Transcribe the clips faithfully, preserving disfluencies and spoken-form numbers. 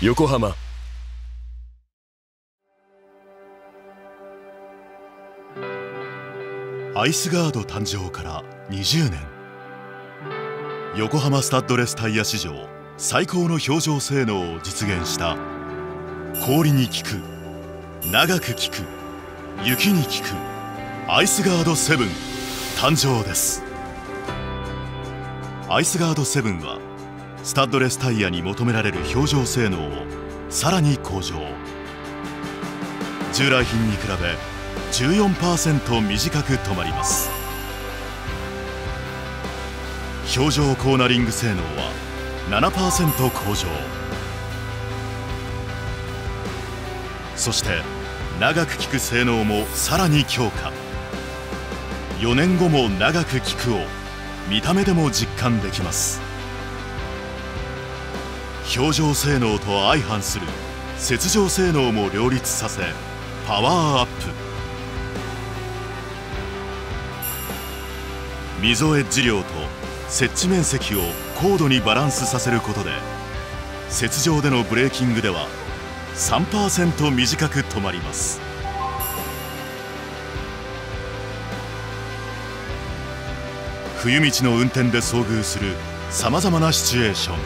横浜。 アイスガード誕生からにじゅうねん。横浜スタッドレスタイヤ史上最高の表情性能を実現した氷に効く、長く効く、雪に効くアイスガードセブン誕生です。アイスガードセブンはスタッドレスタイヤに求められる表情性能をさらに向上。従来品に比べ じゅうよんパーセント 短く止まります。表情コーナリング性能は ななパーセント 向上。そして長く効く性能もさらに強化。よねんごも長く効くを見た目でも実感できます。表情性能と相反する雪上性能も両立させパワーアップ。溝エッジ量と接地面積を高度にバランスさせることで雪上でのブレーキングでは さんパーセント 短く止まります。冬道の運転で遭遇するさまざまなシチュエーション、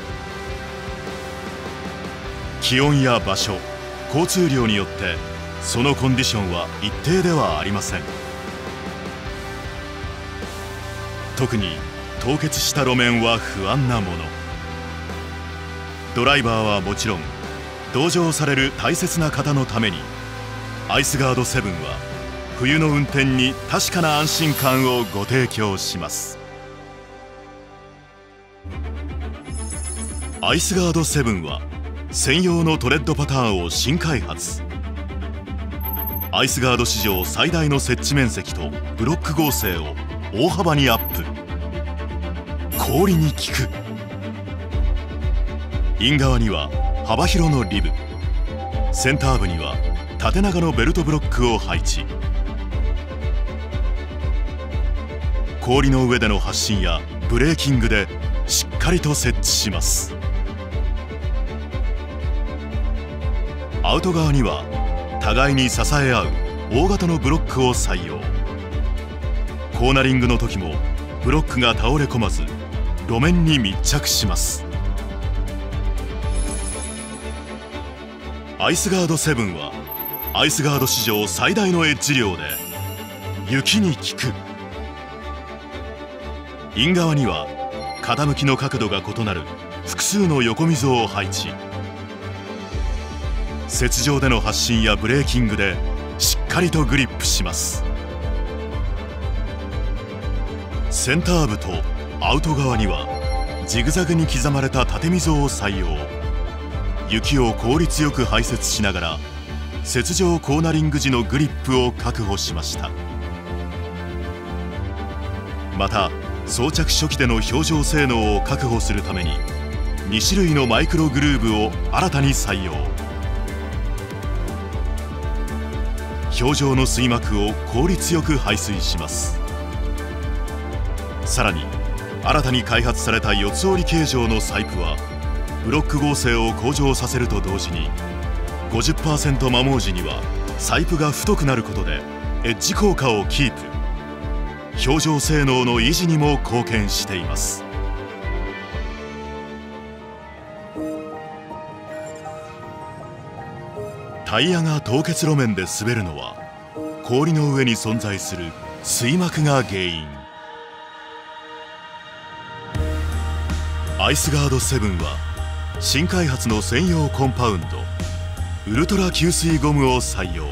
気温や場所、交通量によってそのコンディションは一定ではありません。特に凍結した路面は不安なもの。ドライバーはもちろん同乗される大切な方のためにアイスガードセブンは冬の運転に確かな安心感をご提供します。アイスガードセブンは専用のトレッドパターンを新開発。アイスガード史上最大の接地面積とブロック剛性を大幅にアップ。氷に効く。イン側には幅広のリブ、センター部には縦長のベルトブロックを配置。氷の上での発進やブレーキングでしっかりと接地します。アウト側には互いに支え合う大型のブロックを採用。コーナリングの時もブロックが倒れ込まず路面に密着します。アイスガードセブンはアイスガード史上最大のエッジ量で雪に効く。イン側には傾きの角度が異なる複数の横溝を配置。雪上での発進やブレーキングでしっかりとグリップします。センター部とアウト側にはジグザグに刻まれた縦溝を採用。雪を効率よく排雪しながら雪上コーナリング時のグリップを確保しました。また装着初期での表情性能を確保するためにに種類のマイクログルーブを新たに採用。表情の水膜を効率よく排水します。さらに新たに開発された四つ折り形状のサイプはブロック剛性を向上させると同時に ごじゅっパーセント 摩耗時にはサイプが太くなることでエッジ効果をキープ。表情性能の維持にも貢献しています。タイヤが凍結路面で滑るのは氷の上に存在する水膜が原因。アイスガードセブンは新開発の専用コンパウンドウルトラ吸水ゴムを採用。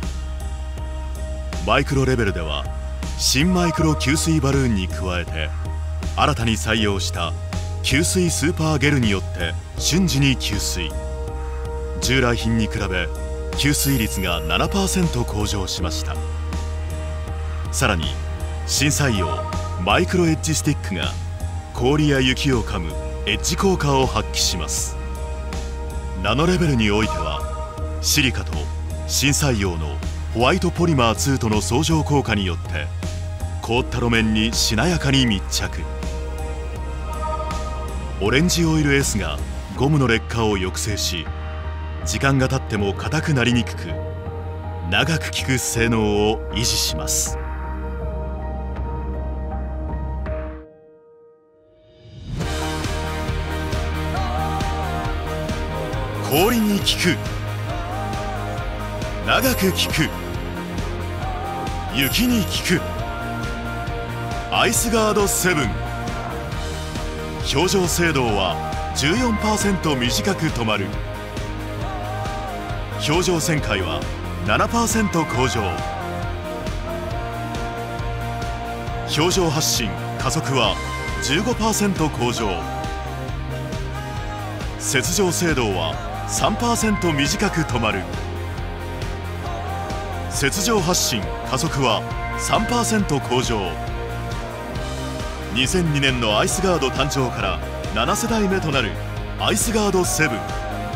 マイクロレベルでは新マイクロ吸水バルーンに加えて新たに採用した吸水スーパーゲルによって瞬時に吸水。従来品に比べ吸水率が ななパーセント 向上しました。さらに新採用マイクロエッジスティックが氷や雪を噛むエッジ効果を発揮します。ナノレベルにおいてはシリカと新採用のホワイトポリマーツーとの相乗効果によって凍った路面にしなやかに密着。オレンジオイル S がゴムの劣化を抑制し時間が経っても硬くなりにくく、長く効く性能を維持します。氷に効く、長く効く、雪に効くアイスガードセブン。表情精度は じゅうよんパーセント 短く止まる。表情旋回は ななパーセント 向上。表情発進加速は じゅうごパーセント 向上。雪上精度は さんパーセント 短く止まる。雪上発進加速は さんパーセント 向上。にせんにねんのアイスガード誕生からなな世代目となるアイスガードセブン。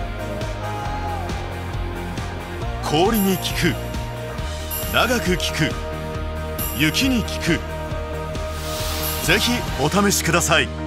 氷に効く、長く効く、雪に効く。ぜひお試しください。